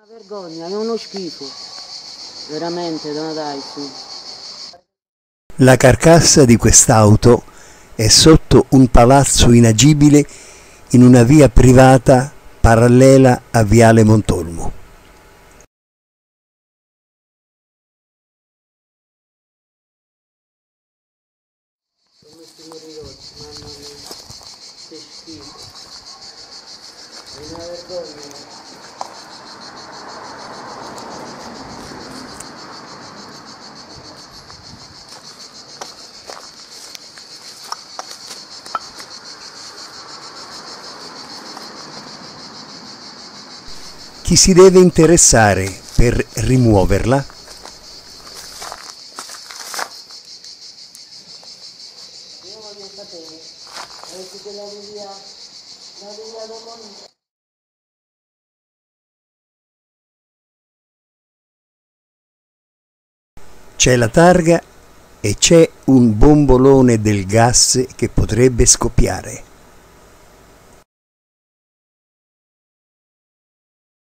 Vergogna, è uno schifo, veramente, dai su. La carcassa di quest'auto è sotto un palazzo inagibile in una via privata parallela a Viale Montolmo. Come sono ridotti, mamma mia, che schifo. È una vergogna. Chi si deve interessare per rimuoverla? Io voglio sapere, avete che la via domani. C'è la targa e c'è un bombolone del gas che potrebbe scoppiare.